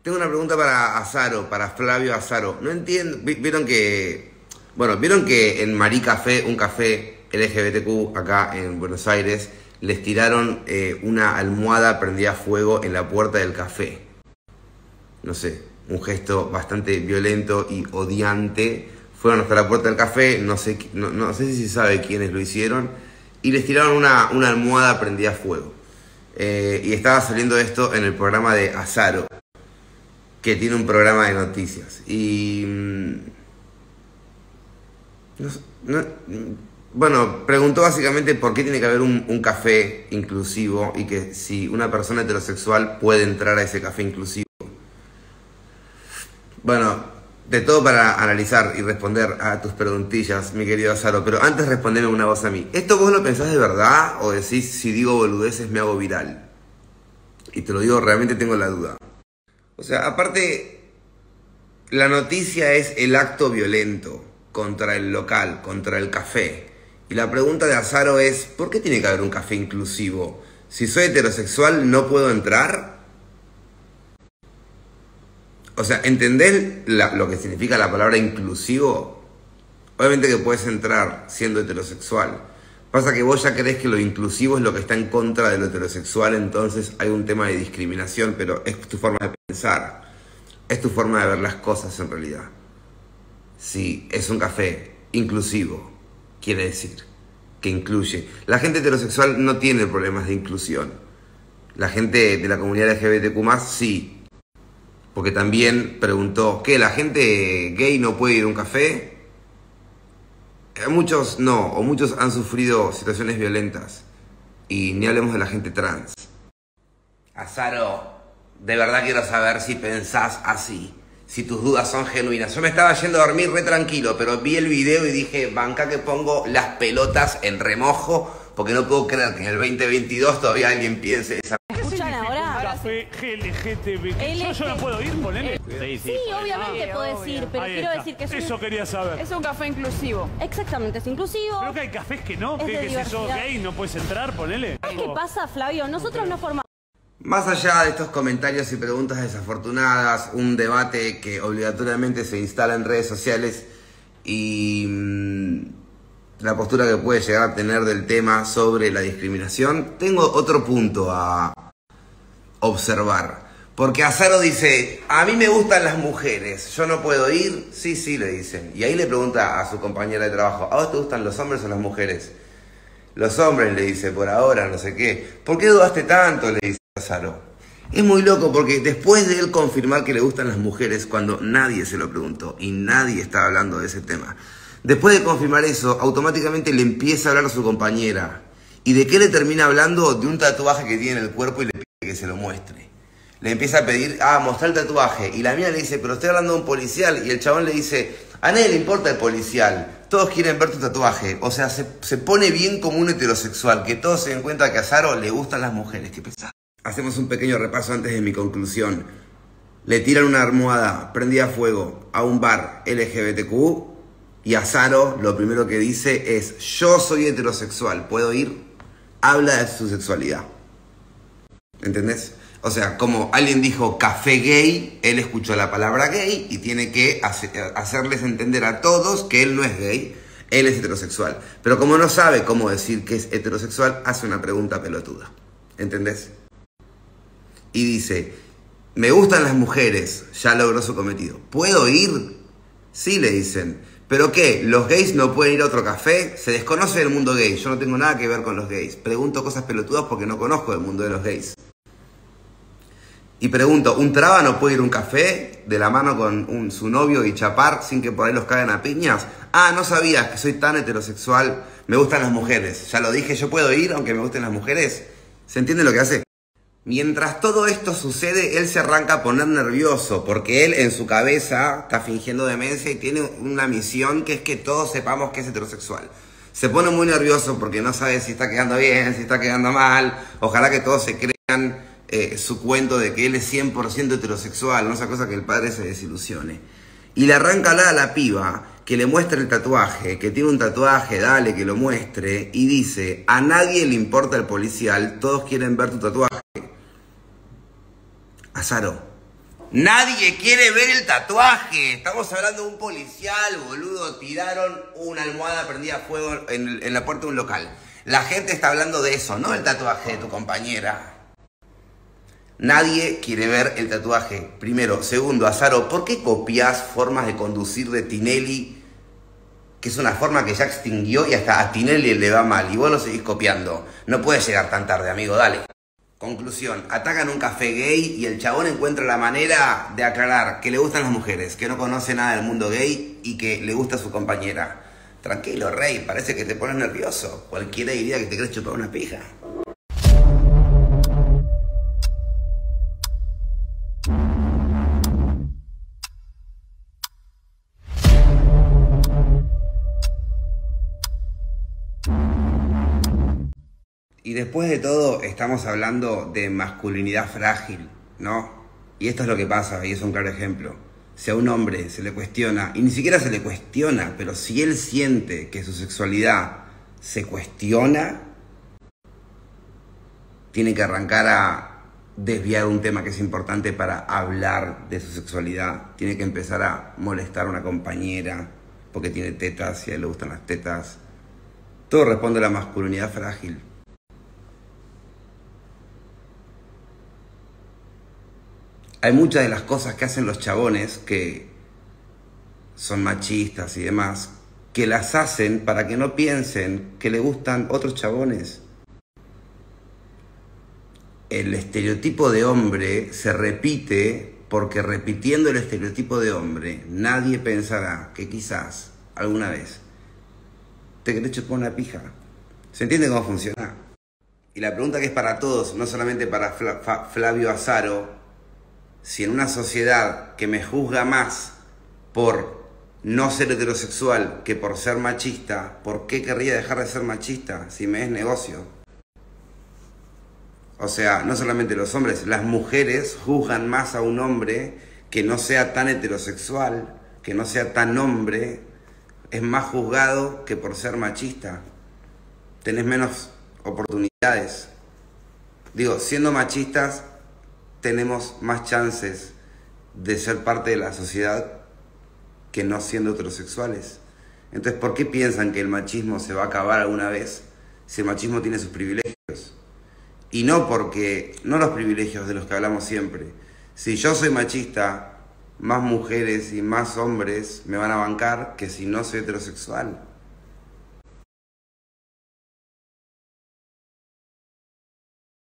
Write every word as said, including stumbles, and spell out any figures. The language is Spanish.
Tengo una pregunta para Azaro, para Flavio Azaro. No entiendo, vieron que, bueno, vieron que en Marí Café, un café L G B T Q acá en Buenos Aires, les tiraron eh, una almohada prendida a fuego en la puerta del café. No sé, un gesto bastante violento y odiante. Fueron hasta la puerta del café, no sé, no, no sé si se sabe quiénes lo hicieron, y les tiraron una, una almohada prendida a fuego. Eh, y estaba saliendo esto en el programa de Azaro, que tiene un programa de noticias. Y... No, no, bueno, preguntó básicamente por qué tiene que haber un, un café inclusivo y que si una persona heterosexual puede entrar a ese café inclusivo. Bueno, de todo para analizar y responder a tus preguntillas, mi querido Azaro, pero antes respondeme una voz a mí. ¿Esto vos lo pensás de verdad o decís si digo boludeces me hago viral? Y te lo digo, realmente tengo la duda. O sea, aparte, la noticia es el acto violento contra el local, contra el café. Y la pregunta de Azaro es, ¿por qué tiene que haber un café inclusivo? Si soy heterosexual, ¿no puedo entrar? O sea, ¿entendés la, lo que significa la palabra inclusivo? Obviamente que puedes entrar siendo heterosexual. Pasa que vos ya creés que lo inclusivo es lo que está en contra de lo heterosexual, entonces hay un tema de discriminación, pero es tu forma de pensar. Es tu forma de ver las cosas en realidad. Si es un café inclusivo, quiere decir que incluye. La gente heterosexual no tiene problemas de inclusión. La gente de la comunidad L G B T Q más, sí. Porque también preguntó, ¿qué? ¿La gente gay no puede ir a un café? Muchos no, o muchos han sufrido situaciones violentas. Y ni hablemos de la gente trans. Azaro, de verdad quiero saber si pensás así, si tus dudas son genuinas. Yo me estaba yendo a dormir re tranquilo, pero vi el video y dije, banca que pongo las pelotas en remojo, porque no puedo creer que en el veinte veintidós todavía alguien piense esa... ¿Me escuchan ahora? Café L G B T Q. ¿Yo, yo no puedo ir, ponele? Sí, sí, obviamente podés ir, pero Ahí quiero está. decir que es un... Eso quería saber. Es un café inclusivo. Exactamente, es inclusivo. Creo que hay cafés que no, Es que, de que si sos diversidad. gay no puedes entrar, ponele. ¿Sabes qué pasa, Flavio? Nosotros no formamos... Más allá de estos comentarios y preguntas desafortunadas, un debate que obligatoriamente se instala en redes sociales y mmm, la postura que puede llegar a tener del tema sobre la discriminación, tengo otro punto a observar. Porque Azaro dice, a mí me gustan las mujeres, ¿yo no puedo ir? Sí, sí, le dicen. Y ahí le pregunta a su compañera de trabajo, ¿a vos te gustan los hombres o las mujeres? Los hombres, le dice, por ahora, no sé qué. ¿Por qué dudaste tanto? Le dice Azaro. Es muy loco porque después de él confirmar que le gustan las mujeres, cuando nadie se lo preguntó y nadie estaba hablando de ese tema, después de confirmar eso, automáticamente le empieza a hablar a su compañera. ¿Y de qué le termina hablando? De un tatuaje que tiene en el cuerpo y le pide que se lo muestre. Le empieza a pedir, ah, mostrar el tatuaje. Y la mía le dice, pero estoy hablando de un policial. Y el chabón le dice, a nadie le importa el policial. Todos quieren ver tu tatuaje. O sea, se, se pone bien como un heterosexual. Que todos se den cuenta que a Azaro le gustan las mujeres. ¿Qué pensás? Hacemos un pequeño repaso antes de mi conclusión. Le tiran una almohada prendida a fuego a un bar L G B T Q. Y Azaro lo primero que dice es, yo soy heterosexual, ¿puedo ir? Habla de su sexualidad. ¿Entendés? O sea, como alguien dijo café gay, él escuchó la palabra gay y tiene que hacerles entender a todos que él no es gay, él es heterosexual. Pero como no sabe cómo decir que es heterosexual, hace una pregunta pelotuda. ¿Entendés? Y dice, me gustan las mujeres, ya logró su cometido. ¿Puedo ir? Sí, le dicen. ¿Pero qué? ¿Los gays no pueden ir a otro café? Se desconoce del mundo gay, yo no tengo nada que ver con los gays. Pregunto cosas pelotudas porque no conozco el mundo de los gays. Y pregunto, ¿un traba no puede ir a un café de la mano con un, su novio y chapar sin que por ahí los caigan a piñas? Ah, no sabías que soy tan heterosexual, me gustan las mujeres. Ya lo dije, ¿yo puedo ir aunque me gusten las mujeres? ¿Se entiende lo que hace? Mientras todo esto sucede, él se arranca a poner nervioso porque él en su cabeza está fingiendo demencia y tiene una misión que es que todos sepamos que es heterosexual. Se pone muy nervioso porque no sabe si está quedando bien, si está quedando mal. Ojalá que todos se crean eh, su cuento de que él es cien por ciento heterosexual, no esa cosa que el padre se desilusione. Y le arranca a la piba que le muestre el tatuaje, que tiene un tatuaje, dale, que lo muestre, y dice, a nadie le importa el policial, todos quieren ver tu tatuaje. Azaro, Nadie quiere ver el tatuaje. Estamos hablando de un policial, boludo. Tiraron una almohada prendida a fuego en, en la puerta de un local. La gente está hablando de eso, no el tatuaje de tu compañera. Nadie quiere ver el tatuaje. Primero. Segundo, Azaro, ¿por qué copias formas de conducir de Tinelli? Que es una forma que ya extinguió y hasta a Tinelli le va mal. Y vos lo seguís copiando. No puedes llegar tan tarde, amigo, dale. Conclusión, atacan un café gay y el chabón encuentra la manera de aclarar que le gustan las mujeres, que no conoce nada del mundo gay y que le gusta a su compañera. Tranquilo, rey, parece que te pones nervioso. Cualquiera diría que te querés chupar una pija. Y después de todo, estamos hablando de masculinidad frágil, ¿no? Y esto es lo que pasa, y es un claro ejemplo. Si a un hombre se le cuestiona, y ni siquiera se le cuestiona, pero si él siente que su sexualidad se cuestiona, tiene que arrancar a desviar un tema que es importante para hablar de su sexualidad. Tiene que empezar a molestar a una compañera porque tiene tetas y a él le gustan las tetas. Todo responde a la masculinidad frágil. Hay muchas de las cosas que hacen los chabones que son machistas y demás, que las hacen para que no piensen que le gustan otros chabones. El estereotipo de hombre se repite porque repitiendo el estereotipo de hombre, nadie pensará que quizás alguna vez te querés chupar una pija. ¿Se entiende cómo funciona? Y la pregunta que es para todos, no solamente para Fla- Fa- Flavio Azaro, si en una sociedad que me juzga más por no ser heterosexual que por ser machista, ¿por qué querría dejar de ser machista si me es negocio? O sea, no solamente los hombres, las mujeres juzgan más a un hombre que no sea tan heterosexual, que no sea tan hombre, es más juzgado que por ser machista. Tenés menos oportunidades. Digo, siendo machistas, tenemos más chances de ser parte de la sociedad que no siendo heterosexuales. Entonces, ¿por qué piensan que el machismo se va a acabar alguna vez si el machismo tiene sus privilegios? Y no porque, no los privilegios de los que hablamos siempre. Si yo soy machista, más mujeres y más hombres me van a bancar que si no soy heterosexual.